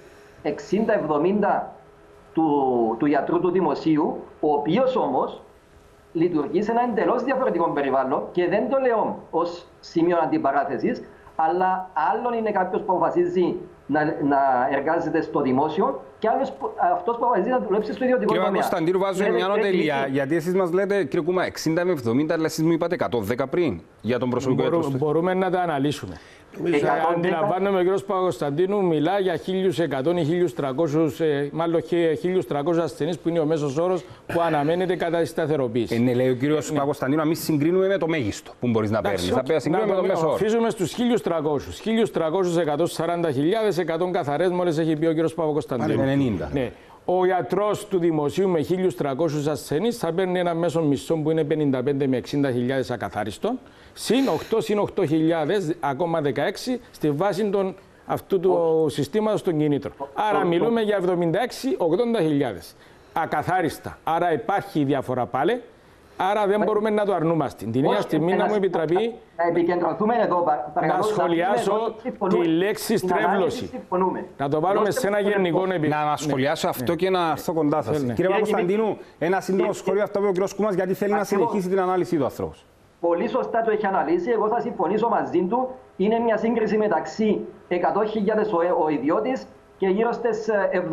60-70 του γιατρού του δημοσίου, ο οποίος όμως λειτουργεί σε ένα εντελώς διαφορετικό περιβάλλον και δεν το λέω ως σημείο αντιπαράθεσης, αλλά άλλον είναι κάποιος που αποφασίζει να εργάζεται στο δημόσιο και άλλος αυτός που αποφασίζει να δουλέψει στο ιδιωτικό τομέα. Κύριε Κωνσταντίνου, βάζω μια νοτελεία, γιατί εσείς μας λέτε, κύριε Κούμα, 60 με 70, αλλά εσείς μου είπατε 110 πριν για τον προσωπικό έτος. Μπορούμε να τα αναλύσουμε. Αντιλαμβάνομαι, ο κ. Παπακοσταντίνου μιλά για 1.100 ή 1.300, μάλλον 1.300 ασθενείς που είναι ο μέσος όρος που αναμένεται κατά τη σταθεροποίηση. Ναι, λέει ο κ. Παπακοσταντίνου, να μην συγκρίνουμε με το μέγιστο που μπορείς να παίρνεις. Θα συγκρίνουμε με το μέσο όρο. Αφήσουμε στους 1.300. 1.300, 140.000, 100 καθαρές, μόλις έχει πει ο κ. Παπακοσταντίνου. 90. Ναι. Ο γιατρός του δημοσίου με 1.300 ασθενείς θα παίρνει ένα μέσο μισθό που είναι 55 με 60.000 ακαθάριστον, συν 8.000 ακόμα 16 στη βάση αυτού του συστήματος των κινήτρων. Άρα μιλούμε για 76-80.000 ακαθάριστα. Άρα υπάρχει διαφορά πάλι. Άρα δεν μπορούμε να το αρνούμαστε. Την ίδια στιγμή να μου επιτραπεί να επικεντρωθούμε εδώ, να σχολιάσω τη λέξη στρέβλωση. Να το βάλουμε σε ένα γενικό επίπεδο. Να σχολιάσω αυτό και να έρθω κοντά σας. Κύριε Παπακοσταντίνου, ένα σύντομο σχόλιο αυτό που ο κ. Κούμας, γιατί θέλει να συνεχίσει την ανάλυση του ανθρώπου. Πολύ σωστά το έχει αναλύσει. Εγώ θα συμφωνήσω μαζί του. Είναι μια σύγκριση μεταξύ 100.000 ο ιδιώτης και γύρω στις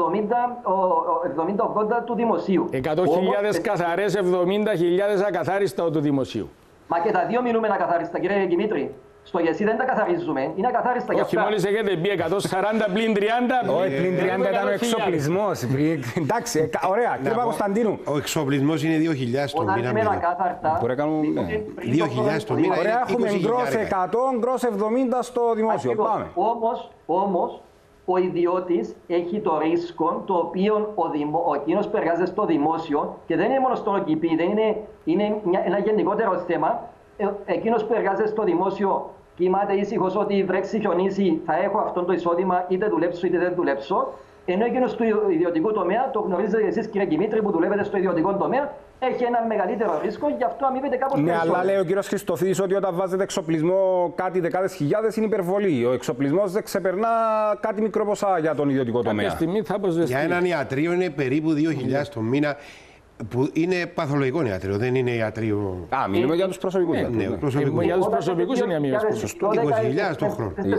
70-80 του δημοσίου. 100.000 καθαρές, 70.000 ακαθάριστα του δημοσίου. Μα και τα δύο μιλούμε ακαθάριστα, κύριε Δημήτρη. Στο ΓΕΣΥ δεν τα καθαρίζουμε, είναι ακαθάριστα για αυτά. Όχι, μόλις έχετε πει 140 πλην 30. Όχι, πλην 30 ήταν ο εξοπλισμός. Εντάξει, ωραία. Κύριε Παπακοσταντίνου. Ο εξοπλισμός είναι 2.000 το μήνα. Όταν είμαι ακάθαρτα, 2.000 το μήνα. Ωραία, έχουμε γκρος 100, γκρος 70 στο δημόσιο. Πάμε. Όμως, ο ιδιώτης έχει το ρίσκο το οποίο ο εκείνος που εργάζεται στο δημόσιο, και δεν είναι μόνο στον ΟΚΙΠΗ, είναι ένα γενικότερο θέμα. Εκείνος που εργάζεται στο δημόσιο κοιμάται ήσυχος ότι βρέξει χιονίσει, θα έχω αυτό το εισόδημα, είτε δουλέψω είτε δεν δουλέψω. Ενώ εκείνος του ιδιωτικού τομέα, το γνωρίζετε εσείς κύριε Δημήτρη που δουλεύετε στο ιδιωτικό τομέα, έχει ένα μεγαλύτερο ρίσκο, γι' αυτό αμείβεται κάπως περισσότερο. Ναι, αλλά λέει ο κύριος Χριστοφίδης ότι όταν βάζετε εξοπλισμό κάτι δεκάδες χιλιάδες είναι υπερβολή. Ο εξοπλισμός δεν ξεπερνά κάτι μικρό ποσά για τον ιδιωτικό τομέα. Για έναν ιατρείο είναι περίπου 2.000 το μήνα. Που είναι παθολογικό ιατρείο, δεν είναι ιατρείο. Α, μιλούμε για τους προσωπικούς. Ναι, για τους προσωπικούς είναι αμοιβές. 20.000 το χρόνο. 25.000.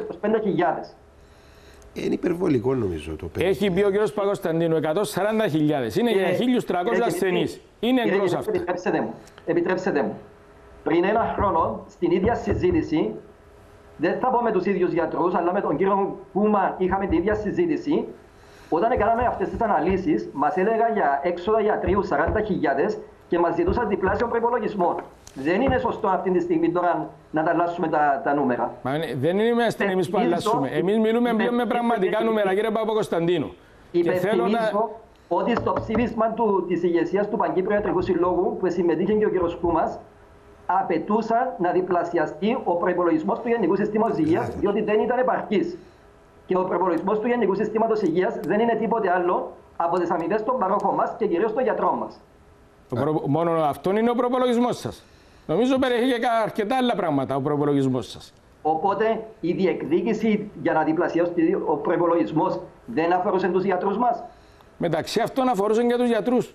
Είναι υπερβολικό νομίζω το παιδί. Έχει πει ο κ. Παπακοσταντίνου 140.000. Είναι για 1.300 ασθενείς. Είναι εγκρός αυτά. Επιτρέψτε μου. Πριν ένα χρόνο, στην ίδια συζήτηση, δεν θα πω με τους ίδιους γιατρούς, αλλά με τον κύριο Κούμα είχαμε την ίδια συζήτηση. Όταν κάναμε αυτές τις αναλύσεις, μας έλεγαν για έξοδα γιατρίου 40.000 και μας ζητούσαν διπλάσιο προϋπολογισμό. Δεν είναι σωστό αυτή τη στιγμή τώρα να τα αλλάσουμε τα νούμερα. Δεν είμαστε εμείς που αλλάσουμε. Εμείς μιλούμε με πραγματικά νούμερα, κύριε Παπακοσταντίνου. Υπενθυμίζω ότι στο ψήφισμα της ηγεσίας του Παγκύπριου Ιατρικού Συλλόγου που συμμετείχε και ο κ. Κούμας, απαιτούσαν να διπλασιαστεί ο προϋπολογισμός του Γενικού Συστήματος Υγείας, διότι δεν ήταν επαρκής. Και ο προϋπολογισμός του Γενικού Συστήματος Υγείας δεν είναι τίποτε άλλο από τις αμοιβές των παρόχων μας και κυρίως των γιατρών μας. Μόνο αυτόν είναι ο προϋπολογισμός σας. Νομίζω περιέχει και αρκετά άλλα πράγματα ο προϋπολογισμός σας. Οπότε η διεκδίκηση για να διπλασιάσει ο προϋπολογισμός δεν αφορούσε τους γιατρούς μας. Μεταξύ αυτών αφορούσε και τους γιατρούς.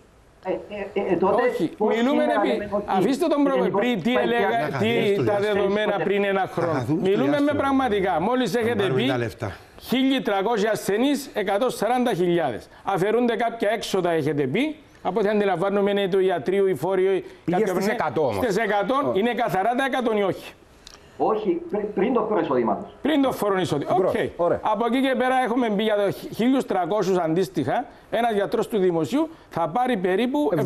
Όχι, μιλούμε αφήστε τον πρόβλημα. Τι έλεγα, τα δεδομένα πριν ένα χρόνο. Μιλούμε με πραγματικά. Μόλις έχετε πει 1.300 ασθενείς, 140.000. Αφαιρούνται κάποια έξοδα, έχετε πει. Από ό,τι αντιλαμβάνομαι είναι το ιατρείο, η φόριο. Πήγε στις 100 όμως. Στις 100 είναι καθαρά τα 100 ή όχι. Όχι, πριν το φόρο εισοδήματος. Πριν το φόρο εισοδήματος. Okay. Από εκεί και πέρα έχουμε μπει για 1.300 αντίστοιχα. Ένας γιατρός του δημοσίου θα πάρει περίπου 75.000. 70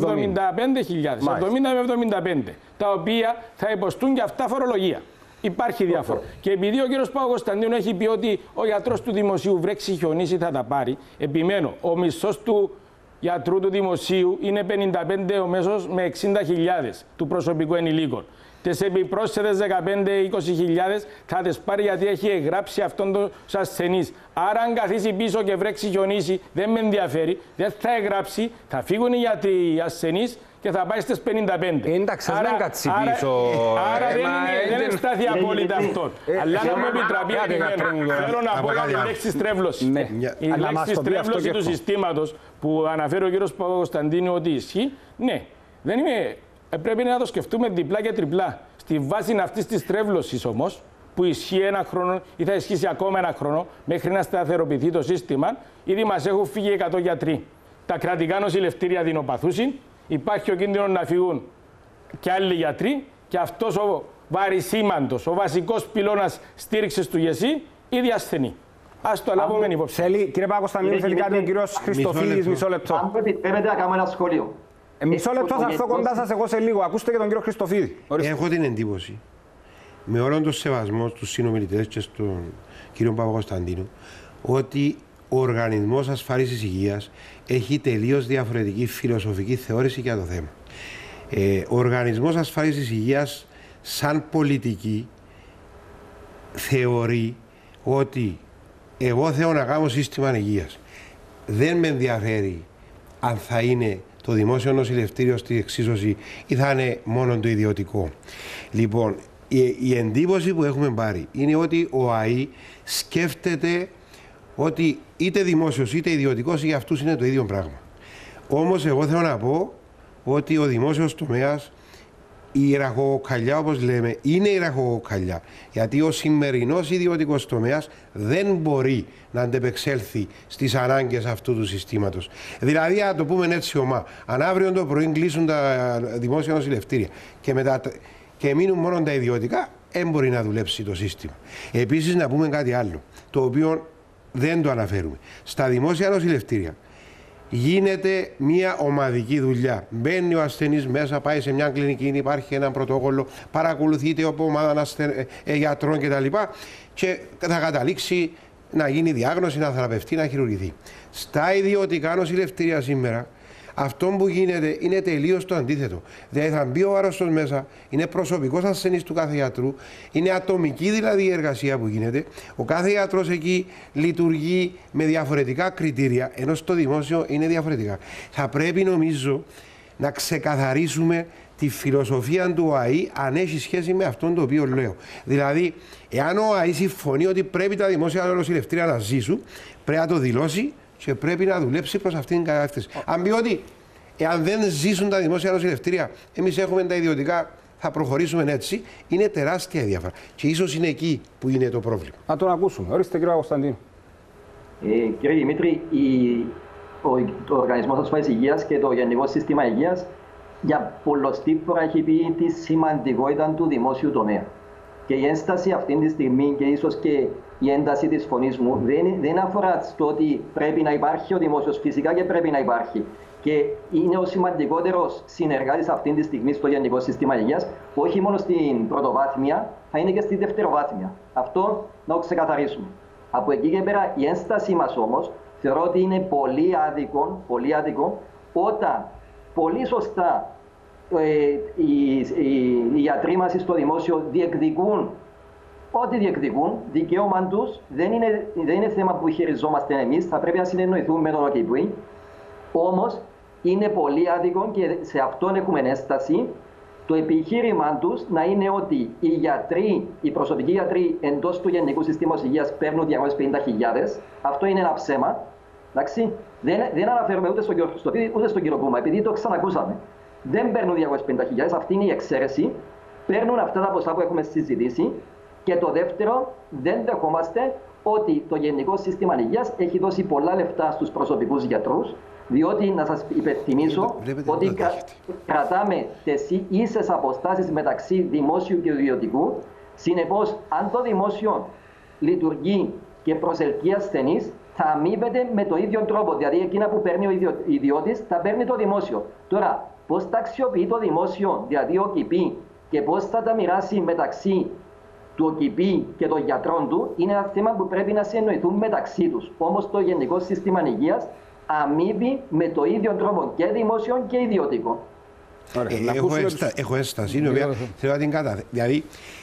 με 75. Τα οποία θα υποστούν και αυτά φορολογία. Υπάρχει διάφορα. Και επειδή ο κ. Παπακοσταντίνου έχει πει ότι ο γιατρός του δημοσίου βρέξει χιονίσει θα τα πάρει, επιμένω, ο μισθός του γιατρού του δημοσίου είναι 55 ο μέσος με 60.000 του προσωπικού ενηλίκων. Τις επιπρόσθετες 15-20.000 θα τις πάρει γιατί έχει εγγράψει αυτόν τον ασθενής. Άρα αν καθίσει πίσω και βρέξει χιονίσει δεν με ενδιαφέρει, δεν θα εγγράψει, θα φύγουν οι ασθενείς και θα πάει στις 55. Εντάξει, δεν κάτσει πίσω. Άρα δεν είναι στάθη απόλυτα αυτό. Αλλά να μου επιτραπεί, θέλω να πω για τη λέξη στρέβλωση. Η λέξη στρέβλωση του συστήματος που αναφέρει ο κ. Παπακοσταντίνου ότι ισχύει, ναι, δεν είμαι... Πρέπει να το σκεφτούμε διπλά και τριπλά. Στη βάση αυτής της τρέβλωσης όμως, που ισχύει ένα χρόνο ή θα ισχύσει ακόμα ένα χρόνο, μέχρι να σταθεροποιηθεί το σύστημα, ήδη μας έχουν φύγει 100 γιατροί. Τα κρατικά νοσηλευτήρια δεινοπαθούσιν, υπάρχει ο κίνδυνος να φύγουν και άλλοι γιατροί, και αυτός ο βαρισίμαντος, ο βασικός πυλώνας στήριξης του ΓΕΣΥ, ήδη ασθενεί. Ας το λάβουμε υπόψη. Κύριε Παπακοσταντίνου, θέλει κάτι ο κύριος Χριστοφίδης, μισό λεπτό. Αν επιτρέπετε να κάνω ένα σχόλιο. Μισό λεπτό θα έρθω κοντά σας εγώ σε λίγο. Ακούστε και τον κύριο Χριστοφίδη. Έχω την εντύπωση, με όλον τον σεβασμό στους συνομιλητές και στον κύριο Παπακοσταντίνου, ότι ο Οργανισμός Ασφάλισης Υγείας έχει τελείως διαφορετική φιλοσοφική θεώρηση για το θέμα. Ο Οργανισμός Ασφάλισης Υγείας σαν πολιτική θεωρεί ότι εγώ θέλω να κάνω σύστημα υγείας. Δεν με ενδιαφέρει αν θα είναι το δημόσιο νοσηλευτήριο στη εξίσωση ή θα είναι μόνο το ιδιωτικό. Λοιπόν, η εντύπωση που έχουμε πάρει είναι ότι ο ΑΗ σκέφτεται ότι είτε δημόσιος είτε ιδιωτικός για αυτούς είναι το ίδιο πράγμα. Όμως εγώ θέλω να πω ότι ο δημόσιος τομέας, η ραχοκοκαλιά όπως λέμε, είναι η ραχοκοκαλιά. Γιατί ο σημερινός ιδιωτικός τομέας δεν μπορεί να αντεπεξέλθει στις ανάγκες αυτού του συστήματος. Δηλαδή, να το πούμε έτσι ομά, αν αύριο το πρωί κλείσουν τα δημόσια νοσηλευτήρια και μείνουν μόνο τα ιδιωτικά, δεν μπορεί να δουλέψει το σύστημα. Επίσης, να πούμε κάτι άλλο, το οποίο δεν το αναφέρουμε. Στα δημόσια νοσηλευτήρια γίνεται μια ομαδική δουλειά. Μπαίνει ο ασθενής μέσα, πάει σε μια κλινική, υπάρχει ένα πρωτόκολλο, παρακολουθείται από ομάδα γιατρών κτλ. Και θα καταλήξει να γίνει διάγνωση, να θεραπευτεί, να χειρουργηθεί. Στα ιδιωτικά νοσηλευτήρια σήμερα, αυτό που γίνεται είναι τελείως το αντίθετο. Δηλαδή θα μπει ο άρρωστος μέσα, είναι προσωπικός ασθενής του κάθε γιατρού, είναι ατομική δηλαδή η εργασία που γίνεται. Ο κάθε γιατρός εκεί λειτουργεί με διαφορετικά κριτήρια, ενώ στο δημόσιο είναι διαφορετικά. Θα πρέπει νομίζω να ξεκαθαρίσουμε τη φιλοσοφία του ΟΑΗ αν έχει σχέση με αυτόν το οποίο λέω. Δηλαδή, εάν ο ΟΑΗ συμφωνεί ότι πρέπει τα δημόσια νοσηλευτήρια να ζήσουν, πρέπει να το δηλώσει και πρέπει να δουλέψει προς αυτήν την κατεύθυνση. Αν πει ότι εάν δεν ζήσουν τα δημόσια νοσηλευτήρια, εμείς έχουμε τα ιδιωτικά, θα προχωρήσουμε έτσι, είναι τεράστια η διαφορά. Και ίσως είναι εκεί που είναι το πρόβλημα. Να τον ακούσουμε. Ορίστε, κύριε Κωνσταντίνου. Κύριε Δημήτρη, ο Οργανισμός Ασφάλειας Υγείας και το Γενικό Σύστημα Υγείας για πολλοστή φορά έχει πει τη σημαντικότητα του δημόσιου τομέα. Και η ένσταση αυτή τη στιγμή και ίσως και η ένταση της φωνής μου δεν αφορά στο ότι πρέπει να υπάρχει ο δημόσιος, φυσικά και πρέπει να υπάρχει. Και είναι ο σημαντικότερος συνεργάτης αυτή τη στιγμή στο Γενικό Σύστημα Υγείας, όχι μόνο στην πρωτοβάθμια, θα είναι και στη δευτεροβάθμια. Αυτό να το ξεκαθαρίσουμε. Από εκεί και πέρα η ένστασή μας όμως θεωρώ ότι είναι πολύ άδικο όταν πολύ σωστά οι ιατροί μας στο δημόσιο διεκδικούν ό,τι διεκδικούν, δικαίωμα τους, δεν είναι θέμα που χειριζόμαστε εμείς, θα πρέπει να συνεννοηθούμε με τον ΟΚΙΠΗ. Όμως είναι πολύ άδικο και σε αυτόν έχουμε ένσταση το επιχείρημα τους να είναι ότι οι γιατροί, οι προσωπικοί γιατροί εντός του Γενικού Συστήματος Υγείας παίρνουν 250.000. Αυτό είναι ένα ψέμα. Εντάξει. Δεν αναφέρομαι ούτε στον κύριο Κούμα, επειδή το ξανακούσαμε. Δεν παίρνουν 250.000, αυτή είναι η εξαίρεση. Παίρνουν αυτά τα ποσά που έχουμε συζητήσει. Και το δεύτερο, δεν δεχόμαστε ότι το Γενικό Σύστημα Υγείας έχει δώσει πολλά λεφτά στους προσωπικούς γιατρούς, διότι να σας υπενθυμίσω ότι κρατάμε τις ίσες αποστάσεις μεταξύ δημόσιου και ιδιωτικού. Συνεπώς, αν το δημόσιο λειτουργεί και προσελκύει ασθενείς, θα αμείβεται με το ίδιο τρόπο. Δηλαδή, εκείνα που παίρνει ο ιδιώτης, θα παίρνει το δημόσιο. Τώρα, πώς τα αξιοποιεί το δημόσιο, δηλαδή ο ΟΚΙΠΗ, και πώς θα τα μοιράσει μεταξύ του ΟΚΙΠΗ και των γιατρών του, είναι ένα θέμα που πρέπει να συνεννοηθούν μεταξύ τους. Όμως το Γενικό Σύστημα Υγείας αμείβει με το ίδιο τρόπο και δημόσιο και ιδιωτικό. Έχω ένσταση, θέλω να την καταθέσω. Δηλαδή,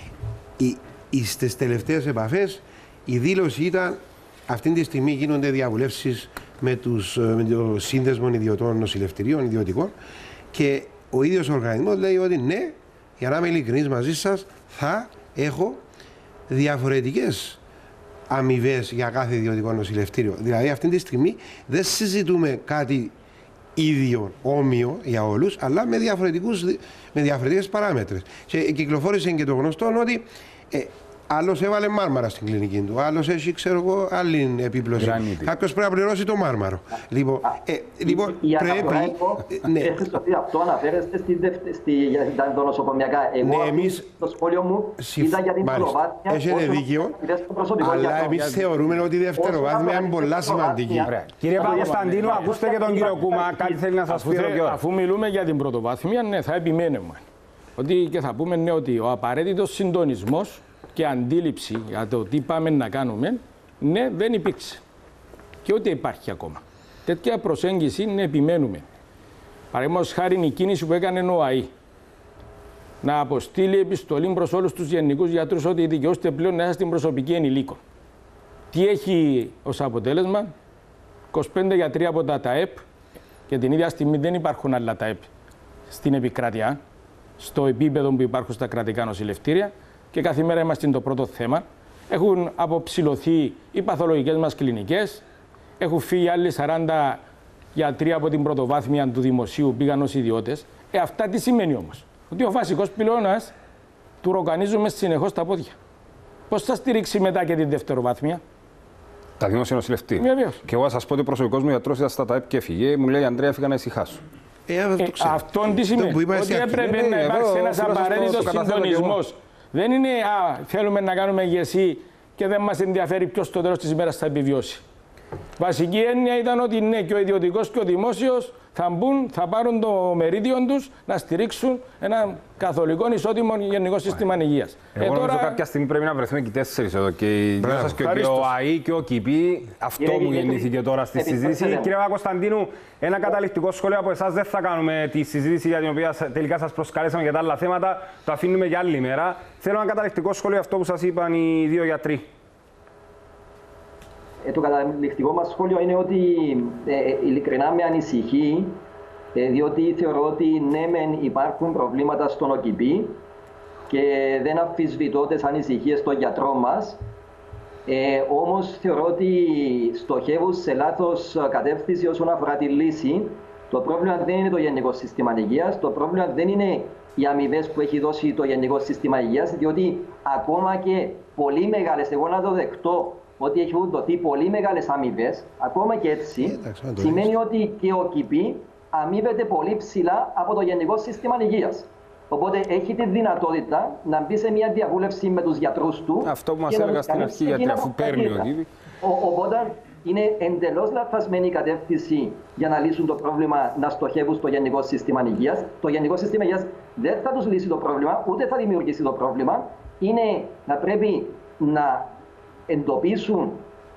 στις τελευταίες επαφές η δήλωση ήταν αυτή τη στιγμή γίνονται διαβουλεύσεις με το Σύνδεσμο Ιδιωτών Νοσηλευτηρίων Ιδιωτικών και ο ίδιος ο οργανισμός λέει ότι ναι, για να είμαι ειλικρινής μαζί σας, θα έχω διαφορετικές αμοιβές για κάθε ιδιωτικό νοσηλευτήριο. Δηλαδή, αυτή τη στιγμή δεν συζητούμε κάτι ίδιο, όμοιο για όλους, αλλά με διαφορετικές παράμετρες. Και κυκλοφόρησε και το γνωστό ότι άλλος έβαλε μάρμαρα στην κλινική του, άλλος έχει, ξέρω εγώ, άλλη επίπλωση. Κάποιος πρέπει να πληρώσει το μάρμαρο. Λοιπόν, πρέπει... Αυτό αναφέρεστε στα νοσοκομιακά. Εγώ, το σχόλιο μου ήταν για την πρωτοβάθμια. Έχετε δίκιο, αλλά εμείς θεωρούμε ότι η δευτεροβάθμια είναι πολλά σημαντική. Κύριε Παπακοσταντίνου, ακούστε και τον κύριο Κούμα, κάτι θέλει να σας πει. Αφού μιλούμε για την πρωτοβάθμια, ναι, θα επιμένουμε. Ότι και θα πούμε ναι, ότι ο απαραίτητος συντονισμός και αντίληψη για το τι πάμε να κάνουμε, ναι, δεν υπήρξε. Και ούτε υπάρχει ακόμα. Τέτοια προσέγγιση, ναι, επιμένουμε. Παραδείγματος χάρη η κίνηση που έκανε ο ΑΗ. Να αποστείλει επιστολή προς όλους τους γενικούς γιατρούς ότι δικαιούστε πλέον να είστε στην προσωπική ενηλίκων. Τι έχει ως αποτέλεσμα? 25 γιατροί από τα ΤΑΕΠ Και την ίδια στιγμή δεν υπάρχουν άλλα ΤΑΕΠ στην επικράτεια, στο επίπεδο που υπάρχουν στα κρατικά νοσηλευτήρια και κάθε μέρα είμαστε το πρώτο θέμα. Έχουν αποψηλωθεί οι παθολογικές μας κλινικές, έχουν φύγει άλλοι 40 γιατροί από την πρωτοβάθμια του δημοσίου, πήγαν ως ιδιώτες. Αυτά τι σημαίνει όμως? Ότι ο βασικός πυλώνας του ροκανίζουμε συνεχώς τα πόδια. Πώς θα στηρίξει μετά και την δευτεροβάθμια? Τα δημόσια νοσηλευτή. Βεβαίως. Και εγώ θα σας πω ότι ο προσωπικός μου γιατρός ήταν στα ΤΑΕΠ και έφυγε. Μου λέει Αντρέα, έφυγα να ησυχάσω. Αυτόν τι σημαίνει? Ότι έπρεπε να υπάρξει ένας απαραίτητος συντονισμός. Δεν είναι θέλουμε να κάνουμε ηγεσία και δεν μας ενδιαφέρει ποιος στο τέλος της ημέρας θα επιβιώσει. Βασική έννοια ήταν ότι ναι, και ο ιδιωτικός και ο δημόσιος θα μπουν, θα πάρουν το μερίδιο τους να στηρίξουν ένα καθολικό ισότιμο γενικό σύστημα υγείας. Εγώ νομίζω κάποια στιγμή πρέπει να βρεθούμε και 4 εδώ. Και η σας και ο ΑΗ και ο ΚΙΠΗ. Αυτό μου γεννήθηκε τώρα στη συζήτηση. Κύριε Παπακοσταντίνου, ένα καταληκτικό σχόλιο από εσάς. Δεν θα κάνουμε τη συζήτηση για την οποία τελικά σας προσκαλέσαμε για τα άλλα θέματα. Το αφήνουμε για άλλη μέρα. Θέλω ένα καταληκτικό σχόλιο αυτό που σας είπαν οι δύο γιατροί. Το καταληκτικό μας σχόλιο είναι ότι ειλικρινά με ανησυχεί, διότι θεωρώ ότι ναι μεν υπάρχουν προβλήματα στον ΟΚΙΠΗ και δεν αμφισβητώ τις ανησυχίες των γιατρών μας, όμως θεωρώ ότι στοχεύουν σε λάθος κατεύθυνση όσον αφορά τη λύση. Το πρόβλημα δεν είναι το Γενικό Σύστημα Υγείας, το πρόβλημα δεν είναι οι αμοιβές που έχει δώσει το Γενικό Σύστημα Υγείας, διότι ακόμα και πολύ μεγάλες, εγώ να το δεχτώ, ότι έχουν δοθεί πολύ μεγάλες αμοιβές, ακόμα και έτσι, σημαίνει ότι και ο ΚΙΠΗ αμείβεται πολύ ψηλά από το Γενικό Σύστημα Υγείας. Οπότε έχει τη δυνατότητα να μπει σε μια διαβούλευση με τους γιατρούς του. Αυτό που μας έλεγα στην αρχή, γιατί αφού παίρνει ο ΚΙΠΗ. Οπότε είναι εντελώς λαθασμένη η κατεύθυνση για να λύσουν το πρόβλημα να στοχεύουν στο Γενικό Σύστημα Υγείας. Το Γενικό Σύστημα Υγείας δεν θα τους λύσει το πρόβλημα, ούτε θα δημιουργήσει το πρόβλημα. Είναι να πρέπει να εντοπίσουν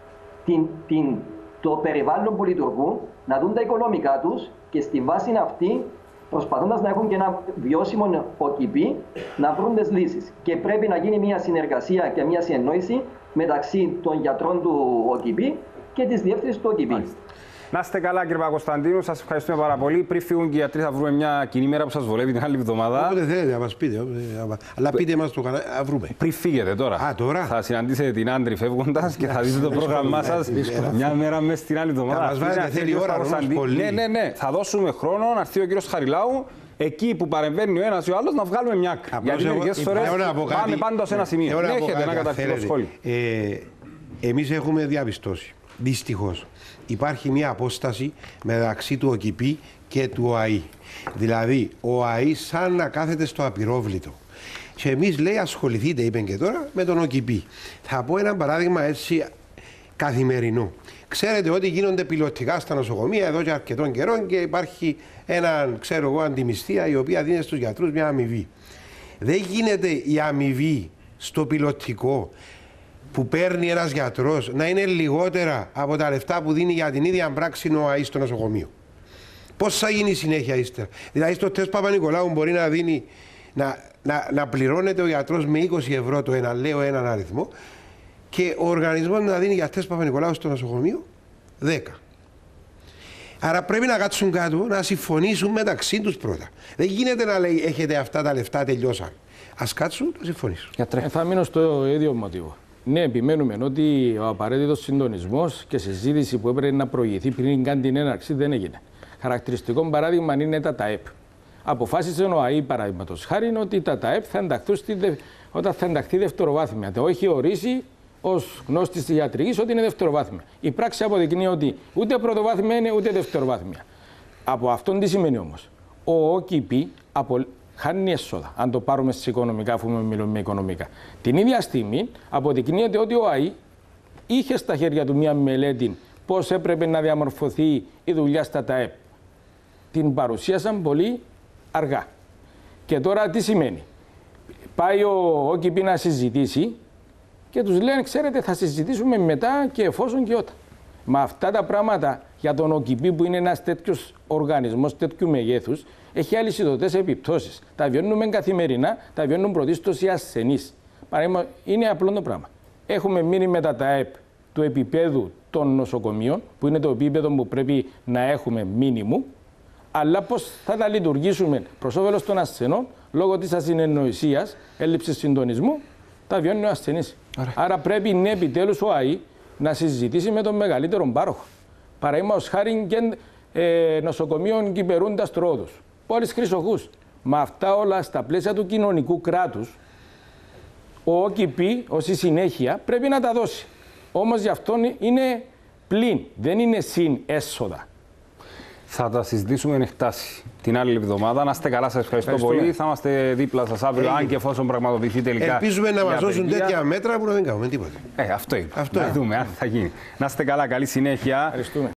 το περιβάλλον που λειτουργούν, να δουν τα οικονομικά τους και στη βάση αυτή, προσπαθώντας να έχουν και ένα βιώσιμο ΟΚΙΠΗ, να βρουν τις λύσεις. Και πρέπει να γίνει μια συνεργασία και μια συνεννόηση μεταξύ των γιατρών του ΟΚΙΠΗ και της διεύθυνσης του ΟΚΙΠΗ. Να είστε καλά, κύριε Παπακοσταντίνου, σας ευχαριστούμε πάρα πολύ. Πριν φύγουν και οι γιατροί, θα βρούμε μια κοινή μέρα που σας βολεύει την άλλη εβδομάδα. Όποτε θέλετε, να μας πείτε. Αλλά πείτε μας το κανάλι, να βρούμε. Πριν φύγετε τώρα. Τώρα. Θα συναντήσετε την Άντρη φεύγοντας και θα δείτε το πρόγραμμά σας μια μέρα μέσα στην άλλη εβδομάδα. Θα μας βάλετε, θέλει ώρα πολύ. Ναι. Θα δώσουμε χρόνο να έρθει ο κύριος Χαριλάου. Εκεί που παρεμβαίνει ο ένας ή ο άλλος να βγάλουμε μια. Γιατί μερικές φορές πάμε πάντα σε ένα σημείο. Έχετε ένα καταρχικό σχόλιο. Εμείς έχουμε διαπιστώσει, δυστυχώς, υπάρχει μια απόσταση μεταξύ του ΟΚΙΠΗ και του ΟΑΗ. Δηλαδή, ο ΟΑΗ σαν να κάθεται στο απειρόβλητο. Και εμείς λέει ασχοληθείτε, είπε και τώρα, με τον ΟΚΙΠΗ. Θα πω ένα παράδειγμα έτσι καθημερινό. Ξέρετε ότι γίνονται πιλωτικά στα νοσοκομεία εδώ και αρκετών καιρών και υπάρχει αντιμισθία η οποία δίνει στους γιατρούς μια αμοιβή. Δεν γίνεται η αμοιβή στο πιλωτικό που παίρνει ένας γιατρός να είναι λιγότερα από τα λεφτά που δίνει για την ίδια πράξη ο ΟΑΗ στο νοσοκομείο. Πώς θα γίνει η συνέχεια ύστερα? Δηλαδή στο τεστ Παπα-Νικολάου μπορεί να δίνει, να πληρώνεται ο γιατρός με 20 ευρώ το ένα, λέω έναν αριθμό, και ο οργανισμός να δίνει για τεστ Παπα-Νικολάου στο νοσοκομείο 10. Άρα πρέπει να κάτσουν κάτω, να συμφωνήσουν μεταξύ τους πρώτα. Δεν γίνεται να λέει έχετε αυτά τα λεφτά, τελειώσαν. Ας κάτσουν, να συμφωνήσουν. Θα μείνω στο ίδιο μοτίβο. Ναι, επιμένουμε ότι ο απαραίτητος συντονισμός και συζήτηση που έπρεπε να προηγηθεί πριν καν την έναρξη δεν έγινε. Χαρακτηριστικό παράδειγμα είναι τα ΤΑΕΠ. Αποφάσισε ο ΑΗ, παραδείγματος χάρη, ότι τα ΤΑΕΠ θα ενταχθούν όταν θα ενταχθεί δευτεροβάθμια. Το έχει ορίσει ως γνώστης της ιατρικής ότι είναι δευτεροβάθμια. Η πράξη αποδεικνύει ότι ούτε πρωτοβάθμια είναι ούτε δευτεροβάθμια. Από αυτόν τι σημαίνει όμως? Ο ΟΚΙΠΗ χάνει έσοδα, αν το πάρουμε στις οικονομικά, αφού μιλούμε οικονομικά. Την ίδια στιγμή αποδεικνύεται ότι ο ΑΗ είχε στα χέρια του μια μελέτη πώς έπρεπε να διαμορφωθεί η δουλειά στα ΤΑΕΠ. Την παρουσίασαν πολύ αργά. Και τώρα τι σημαίνει? Πάει ο ΟΚΙΠΗ να συζητήσει και τους λένε, ξέρετε, θα συζητήσουμε μετά και εφόσον και όταν. Μα αυτά τα πράγματα για τον ΟΚΙΠΗ, που είναι ένας τέτοιος οργανισμός τέτοιου μεγέθους, έχει αλυσιδωτές επιπτώσεις. Τα βιώνουμε καθημερινά, τα βιώνουν πρωτίστως οι ασθενείς. Είναι απλό το πράγμα. Έχουμε μείνει με τα ΤΑΕΠ του επίπεδου των νοσοκομείων, που είναι το επίπεδο που πρέπει να έχουμε μίνιμου, Αλλά πώς θα τα λειτουργήσουμε προς όφελος των ασθενών, λόγω της ασυνεννοησίας, έλλειψης συντονισμού, τα βιώνει ο ασθενής. Άρα πρέπει ναι, επιτέλους ο ΑΗ να συζητήσει με τον μεγαλύτερο πάροχο. Παραδείγματος χάρη νοσοκομείων Κυπερούντας Τρόδους, πόλης Χρυσοχούς. Με αυτά όλα στα πλαίσια του κοινωνικού κράτους, ο ΟΚΙΠ ως η συνέχεια πρέπει να τα δώσει. Όμως γι' αυτό είναι πλην, δεν είναι συν έσοδα. Θα τα συζητήσουμε εν εκτάσει την άλλη εβδομάδα. Να είστε καλά, σας ευχαριστώ πολύ. Θα είμαστε δίπλα σας αύριο, αν και εφόσον πραγματοποιηθεί τελικά. Ελπίζουμε να μας δώσουν τέτοια μέτρα που να δεν κάνουμε τίποτα. Αυτό είπα. Να δούμε αν θα γίνει. Να είστε καλά, καλή συνέχεια.